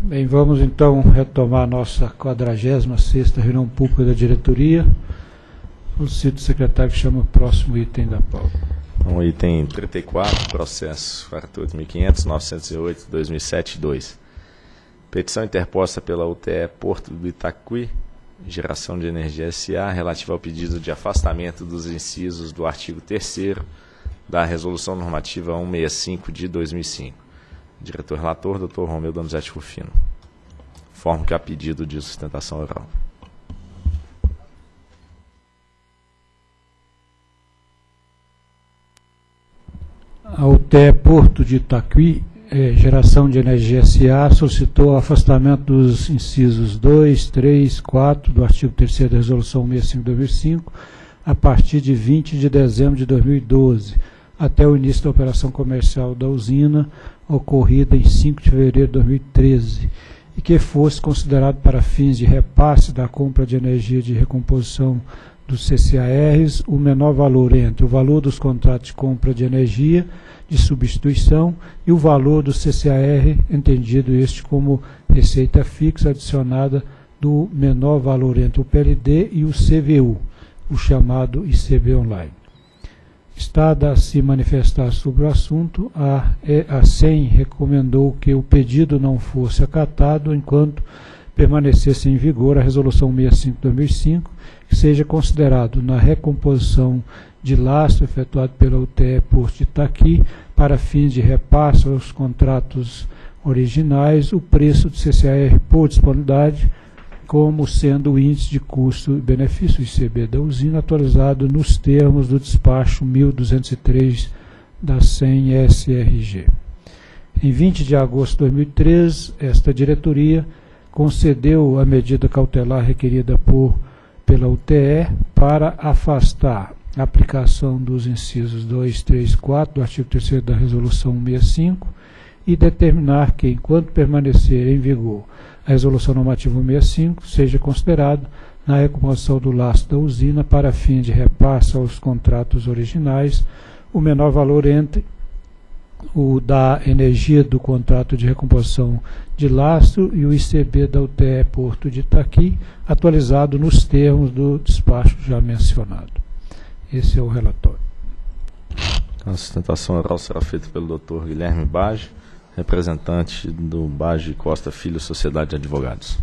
Bem, vamos então retomar a nossa 46ª reunião pública da diretoria. Solicito o secretário que chama o próximo item da pauta. O item 34, processo 48.500.908/2007-2. Petição interposta pela UTE Porto do Itaqui, Geração de Energia S.A., relativa ao pedido de afastamento dos incisos do artigo 3º da Resolução Normativa 165 de 2005. Diretor-relator, Dr. Romeu Donizete Rufino. Informo que há pedido de sustentação oral. A UTE Porto de Itaqui, Geração de Energia S.A., solicitou o afastamento dos incisos 2, 3, 4 do artigo 3º da Resolução 165 de 2005 a partir de 20 de dezembro de 2012, até o início da operação comercial da usina, ocorrida em 5 de fevereiro de 2013, e que fosse considerado para fins de repasse da compra de energia de recomposição dos CCARs o menor valor entre o valor dos contratos de compra de energia de substituição e o valor do CCAR, entendido este como receita fixa adicionada do menor valor entre o PLD e o CVU, o chamado ICB Online. Estada a se manifestar sobre o assunto, a SEM recomendou que o pedido não fosse acatado enquanto permanecesse em vigor a Resolução 65 de 2005, que seja considerado na recomposição de lastro efetuado pela UTE Porto de Itaqui para fins de repasse aos contratos originais o preço do CCAR por disponibilidade, como sendo o índice de custo e benefício ICB da usina atualizado nos termos do despacho 1203 da SEM SRG. Em 20 de agosto de 2013, esta diretoria concedeu a medida cautelar requerida pela UTE para afastar a aplicação dos incisos 2, 3, 4 do artigo 3º da Resolução 165 e determinar que, enquanto permanecer em vigor a Resolução Normativa 165, seja considerado na recomposição do lastro da usina para fins de repasse aos contratos originais o menor valor entre o da energia do contrato de recomposição de lastro e o ICB da UTE Porto de Itaqui, atualizado nos termos do despacho já mencionado. Esse é o relatório. A sustentação oral será feita pelo Dr. Guilherme Bage, representante do Bage Costa Filho Sociedade de Advogados.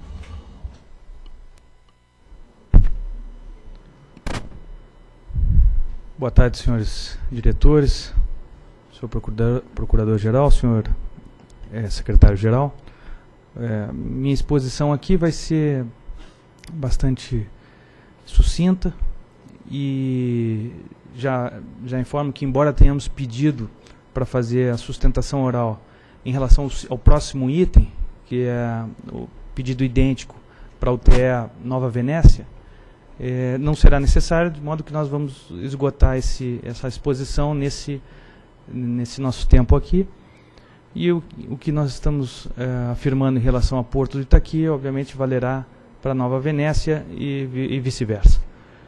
Boa tarde, senhores diretores, senhor procurador-geral, senhor secretário-geral. Minha exposição aqui vai ser bastante sucinta e já informo que, embora tenhamos pedido para fazer a sustentação oral em relação ao próximo item, que é o pedido idêntico para a UTE Nova Venécia, não será necessário, de modo que nós vamos esgotar essa exposição nesse nosso tempo aqui. E o que nós estamos afirmando em relação ao Porto do Itaqui, obviamente, valerá para a Nova Venécia e vice-versa.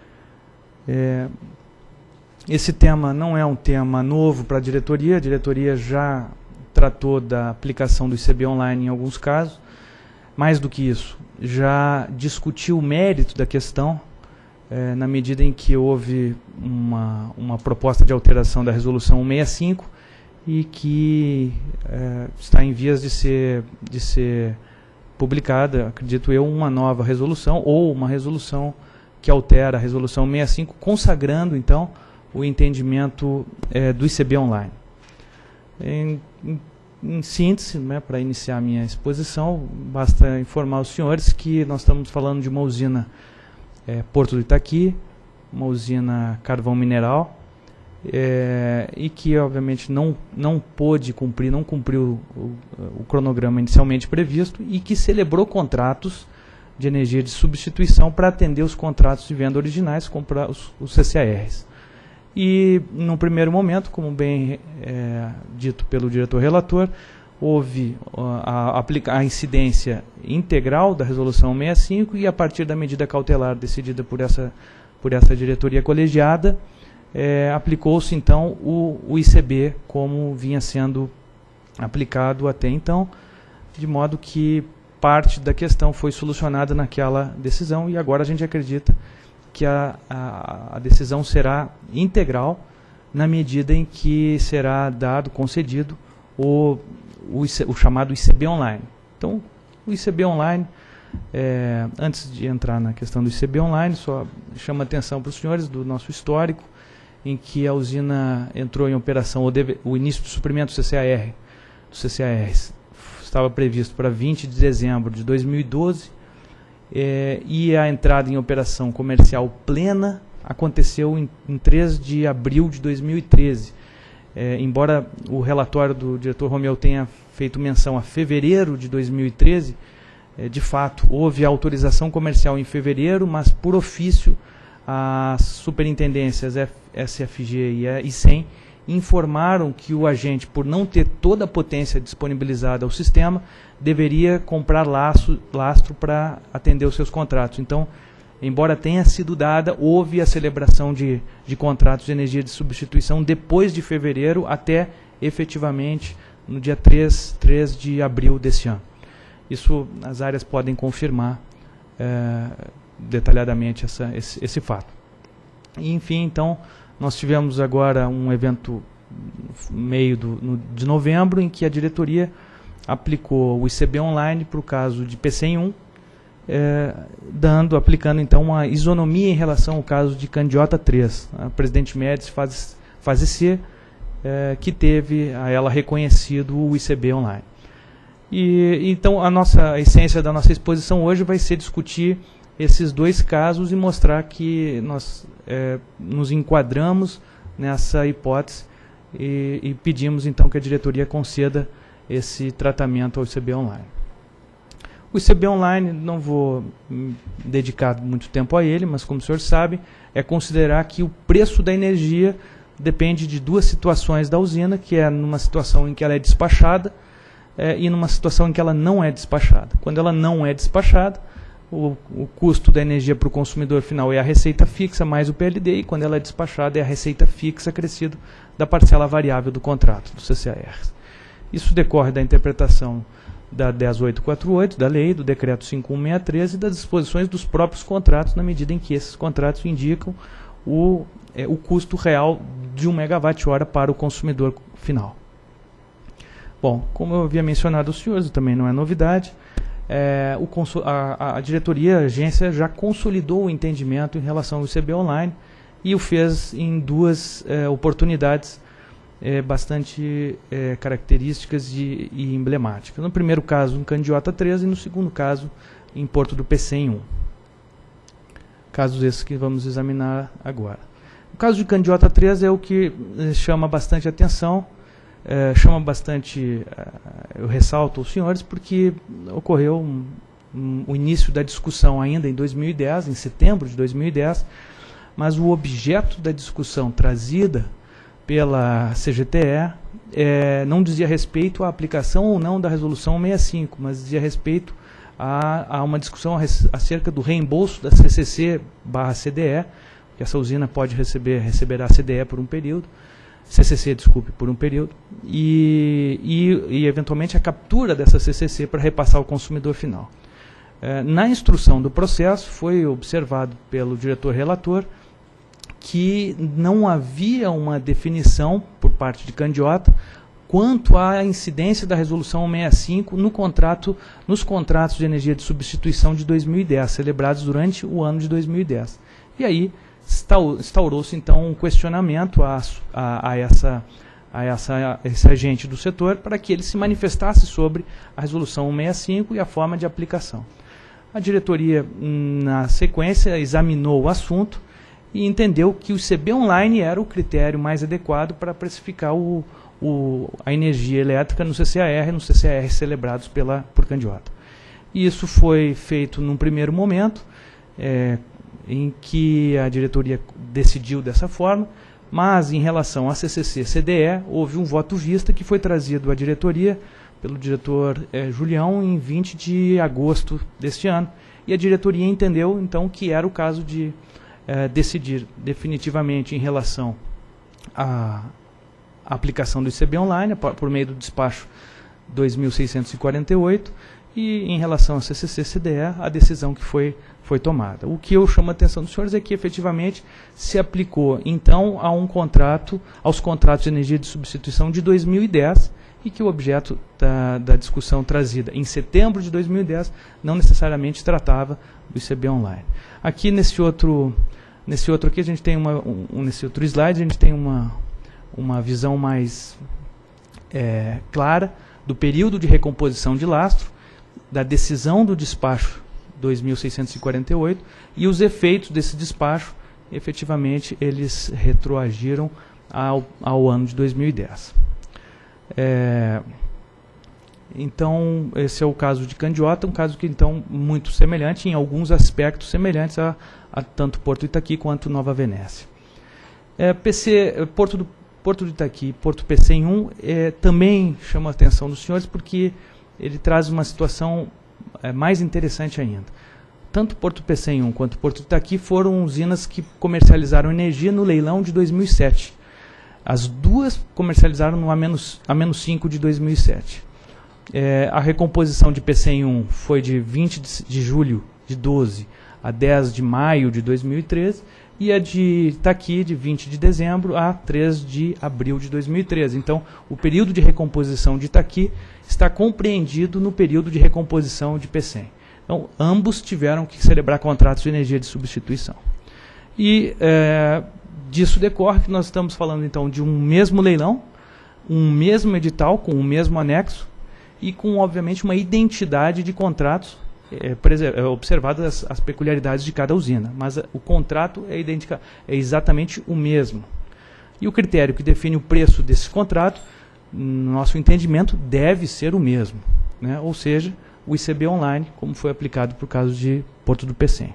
Esse tema não é um tema novo para a diretoria já tratou da aplicação do ICB Online em alguns casos. Mais do que isso, já discutiu o mérito da questão, na medida em que houve uma proposta de alteração da Resolução 165 e que está em vias de ser publicada, acredito eu, uma nova resolução ou uma resolução que altera a Resolução 165, consagrando, então, o entendimento do ICB Online. Em síntese, para iniciar a minha exposição, basta informar os senhores que nós estamos falando de uma usina Porto do Itaqui, uma usina carvão mineral, e que, obviamente, não cumpriu o cronograma inicialmente previsto e que celebrou contratos de energia de substituição para atender os contratos de venda originais, comprar os CCARs. E, num primeiro momento, como bem dito pelo diretor-relator, houve a incidência integral da Resolução 165 e, a partir da medida cautelar decidida por essa diretoria colegiada, aplicou-se, então, o ICB como vinha sendo aplicado até então, de modo que parte da questão foi solucionada naquela decisão e agora a gente acredita que a decisão será integral na medida em que será concedido o chamado ICB Online. Então, o ICB Online, antes de entrar na questão do ICB Online, só chama atenção para os senhores do nosso histórico, em que a usina entrou em operação, o início do suprimento do CCAR estava previsto para 20 de dezembro de 2012, e a entrada em operação comercial plena aconteceu em 3 de abril de 2013. Embora o relatório do diretor Romeu tenha feito menção a fevereiro de 2013, de fato, houve autorização comercial em fevereiro, mas por ofício as superintendências SFG e ICEM informaram que o agente, por não ter toda a potência disponibilizada ao sistema, deveria comprar lastro para atender os seus contratos. Então, embora tenha sido dada, houve a celebração de contratos de energia de substituição depois de fevereiro até, efetivamente, no dia 3 de abril desse ano. Isso as áreas podem confirmar detalhadamente esse fato. E, enfim, então, nós tivemos agora um evento meio de novembro em que a diretoria aplicou o ICB Online para o caso de PCM1, aplicando então uma isonomia em relação ao caso de Candiota 3, a Presidente Médici fase C, que teve a ela reconhecido o ICB Online. E então a essência da nossa exposição hoje vai ser discutir esses dois casos e mostrar que nós nos enquadramos nessa hipótese e pedimos então que a diretoria conceda esse tratamento ao ICB Online. O ICB Online, não vou dedicar muito tempo a ele, mas como o senhor sabe, é considerar que o preço da energia depende de duas situações da usina, que é numa situação em que ela é despachada e numa situação em que ela não é despachada. Quando ela não é despachada, o custo da energia para o consumidor final é a receita fixa mais o PLD, e quando ela é despachada é a receita fixa acrescido da parcela variável do contrato, do CCAR. Isso decorre da interpretação da 10848, da lei, do decreto 51613 e das disposições dos próprios contratos, na medida em que esses contratos indicam o custo real de 1 megawatt-hora para o consumidor final. Bom, como eu havia mencionado aos senhores, também não é novidade, a diretoria, a agência, já consolidou o entendimento em relação ao ICB Online e o fez em duas oportunidades bastante características e emblemáticas. No primeiro caso, em Candiota 3, e no segundo caso, em Porto do PCM1. Casos esses que vamos examinar agora. O caso de Candiota 3 é o que chama bastante atenção, eu ressalto aos senhores, porque ocorreu o início da discussão ainda em 2010, em setembro de 2010, mas o objeto da discussão trazida pela CGTE não dizia respeito à aplicação ou não da resolução 65, mas dizia respeito a uma discussão acerca do reembolso da CCC/CDE, que essa usina pode receberá CDE por um período, CCC, desculpe, por um período, e eventualmente a captura dessa CCC para repassar ao consumidor final. Na instrução do processo foi observado pelo diretor relator que não havia uma definição por parte de Candiota quanto à incidência da resolução 65 nos contratos de energia de substituição de 2010, celebrados durante o ano de 2010. E aí instaurou-se então um questionamento a esse agente do setor para que ele se manifestasse sobre a resolução 165 e a forma de aplicação. A diretoria, na sequência, examinou o assunto e entendeu que o ICB Online era o critério mais adequado para precificar a energia elétrica no CCAR e no CCAR celebrados por Candiota. E isso foi feito num primeiro momento, em que a diretoria decidiu dessa forma, mas em relação à CCC-CDE, houve um voto vista que foi trazido à diretoria pelo diretor Julião em 20 de agosto deste ano, e a diretoria entendeu então que era o caso de decidir definitivamente em relação à aplicação do ICB Online, por meio do despacho 2.648, e em relação a CCC-CDE, a decisão que foi tomada. O que eu chamo a atenção dos senhores é que efetivamente se aplicou então aos contratos de energia de substituição de 2010, e que o objeto da discussão trazida em setembro de 2010 não necessariamente tratava do ICB Online. Aqui nesse outro aqui a gente tem nesse outro slide a gente tem uma visão mais clara do período de recomposição de lastro, da decisão do despacho 2.648 e os efeitos desse despacho, efetivamente, eles retroagiram ao ano de 2010. Então, esse é o caso de Candiota, um caso que, então, muito semelhante, em alguns aspectos semelhantes a tanto Porto Itaqui quanto Nova Venécia. Porto do Itaqui, Porto PC1, também chama a atenção dos senhores porque ele traz uma situação mais interessante ainda. Tanto Porto PC1 quanto Porto do Itaqui foram usinas que comercializaram energia no leilão de 2007. As duas comercializaram no A-5 de 2007. A recomposição de PC1 foi de 20 de julho de 12 a 10 de maio de 2013, e a de Itaqui de 20 de dezembro a 3 de abril de 2013. Então, o período de recomposição de Itaqui está compreendido no período de recomposição de PCM. Então, ambos tiveram que celebrar contratos de energia de substituição. E disso decorre que nós estamos falando, então, de um mesmo leilão, um mesmo edital com o mesmo anexo e com, obviamente, uma identidade de contratos, observadas as peculiaridades de cada usina, mas o contrato é exatamente o mesmo. E o critério que define o preço desse contrato, no nosso entendimento, deve ser o mesmo, né? Ou seja, o ICB Online, como foi aplicado para o caso de Porto do Pecém.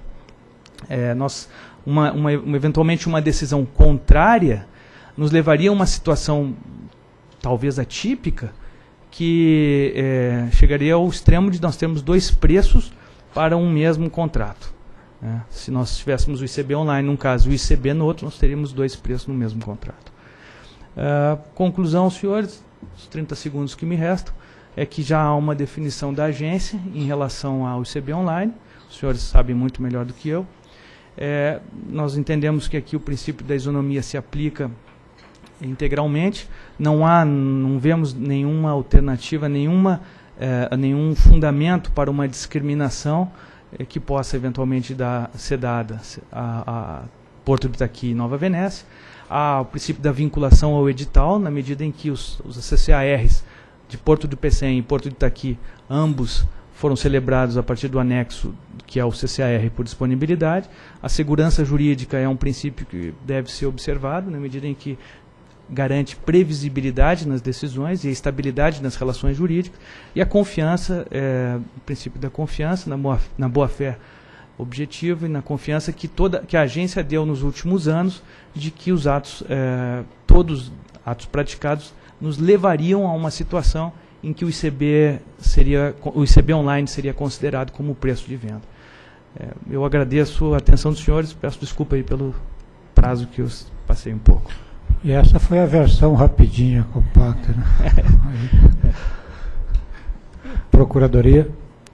Eventualmente uma decisão contrária nos levaria a uma situação talvez atípica, que chegaria ao extremo de nós termos dois preços para um mesmo contrato. Se nós tivéssemos o ICB Online num caso e o ICB no outro, nós teríamos dois preços no mesmo contrato. Conclusão, senhores, os 30 segundos que me restam, é que já há uma definição da agência em relação ao ICB Online. Os senhores sabem muito melhor do que eu. Nós entendemos que aqui o princípio da isonomia se aplica integralmente, não vemos nenhuma alternativa, nenhum fundamento para uma discriminação que possa eventualmente ser dada a Porto do Itaqui e Nova Venécia. Há o princípio da vinculação ao edital, na medida em que os CCARs de Porto do Pecém e Porto do Itaqui, ambos foram celebrados a partir do anexo, que é o CCAR por disponibilidade. A segurança jurídica é um princípio que deve ser observado, na medida em que garante previsibilidade nas decisões e estabilidade nas relações jurídicas, e a confiança, o princípio da confiança, na boa-fé objetiva e na confiança que a agência deu nos últimos anos de que os todos atos praticados nos levariam a uma situação em que o ICB Online seria considerado como preço de venda. Eu agradeço a atenção dos senhores, peço desculpa aí pelo prazo que eu passei um pouco. E essa foi a versão rapidinha, compacta, né? Procuradoria.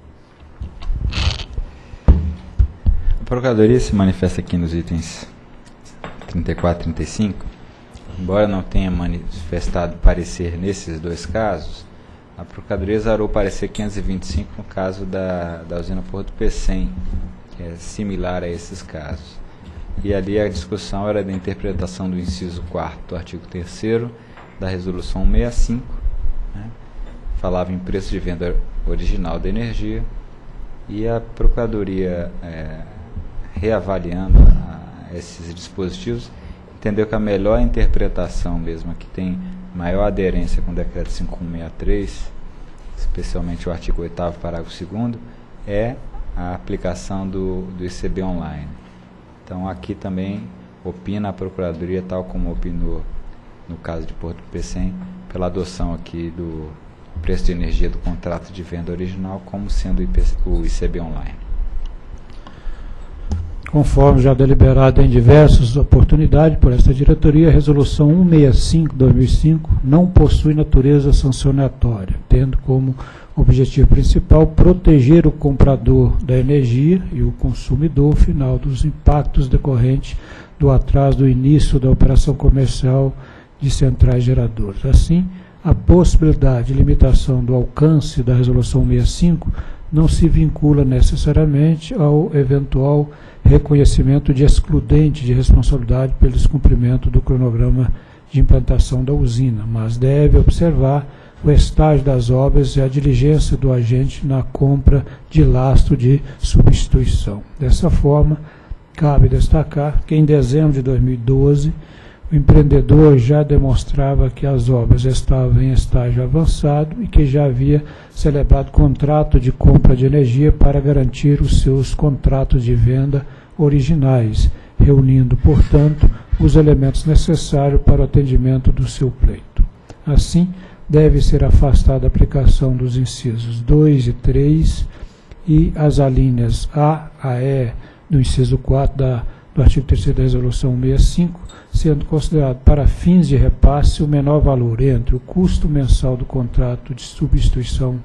A Procuradoria se manifesta aqui nos itens 34 e 35. Embora não tenha manifestado parecer nesses dois casos, a Procuradoria exarou o parecer 525 no caso da usina Porto do Pecém, que é similar a esses casos. E ali a discussão era da interpretação do inciso 4º do artigo 3º da Resolução 165, né? Falava em preço de venda original da energia, e a Procuradoria, reavaliando esses dispositivos, entendeu que a melhor interpretação mesmo, a que tem maior aderência com o decreto 5163, especialmente o artigo 8º, parágrafo 2º, é a aplicação do ICB Online. Então, aqui também opina a Procuradoria, tal como opinou no caso de Porto do Pecém, pela adoção aqui do preço de energia do contrato de venda original como sendo o ICB Online. Conforme já deliberado em diversas oportunidades por esta diretoria, a Resolução 165/2005 não possui natureza sancionatória, tendo como objetivo principal proteger o comprador da energia e o consumidor final dos impactos decorrentes do atraso do início da operação comercial de centrais geradoras. Assim, a possibilidade de limitação do alcance da Resolução 165 não se vincula necessariamente ao eventual reconhecimento de excludente de responsabilidade pelo descumprimento do cronograma de implantação da usina, mas deve observar o estágio das obras e a diligência do agente na compra de lastro de substituição. Dessa forma, cabe destacar que em dezembro de 2012, o empreendedor já demonstrava que as obras estavam em estágio avançado e que já havia celebrado contrato de compra de energia para garantir os seus contratos de venda originais, reunindo, portanto, os elementos necessários para o atendimento do seu pleito. Assim, deve ser afastada a aplicação dos incisos 2 e 3 e as alíneas A a E do inciso 4 do artigo 3º da Resolução 165, sendo considerado para fins de repasse o menor valor entre o custo mensal do contrato de substituição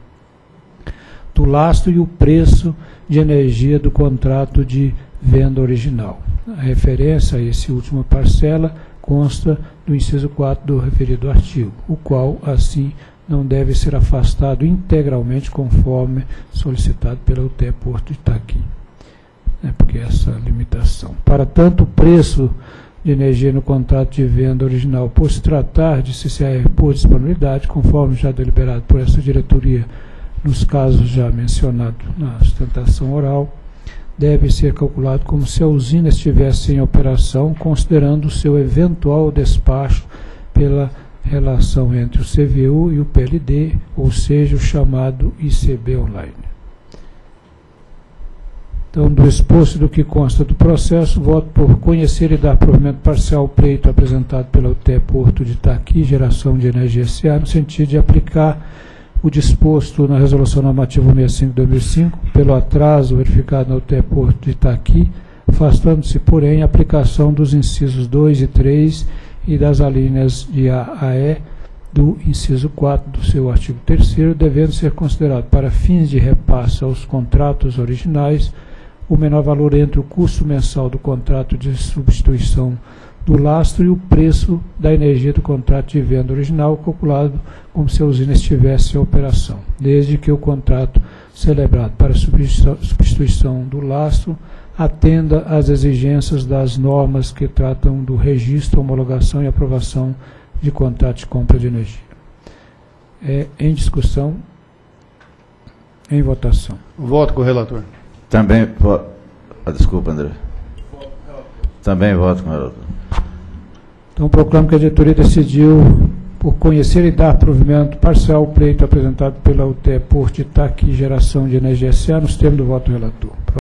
do lastro e o preço de energia do contrato de venda original. A referência a essa última parcela consta do inciso 4 do referido artigo, o qual, assim, não deve ser afastado integralmente conforme solicitado pela UTE Porto de Itaqui. Porque essa limitação. Para tanto, o preço de energia no contrato de venda original, por se tratar de CCR por disponibilidade, conforme já deliberado por essa diretoria nos casos já mencionados na sustentação oral, deve ser calculado como se a usina estivesse em operação, considerando o seu eventual despacho pela relação entre o CVU e o PLD, ou seja, o chamado ICB online. Então, do exposto do que consta do processo, voto por conhecer e dar provimento parcial ao pleito apresentado pela UTE Porto de Itaqui, Geração de Energia S.A., no sentido de aplicar o disposto na Resolução Normativa 165/2005, pelo atraso verificado na UTE Porto de Itaqui, afastando-se, porém, a aplicação dos incisos 2 e 3 e das alíneas de A a E do inciso 4 do seu artigo 3º, devendo ser considerado para fins de repasse aos contratos originais o menor valor entre o custo mensal do contrato de substituição do lastro e o preço da energia do contrato de venda original, calculado como se a usina estivesse em operação, desde que o contrato celebrado para substituição do lastro atenda às exigências das normas que tratam do registro, homologação e aprovação de contrato de compra de energia. Em discussão, em votação. Voto com o relator. Também voto. Desculpa, André. Também voto com o relator. Então, proclamo que a diretoria decidiu por conhecer e dar provimento parcial ao pleito apresentado pela UTE Porto de Itaqui, Geração de Energia S.A., nos termos do voto do relator.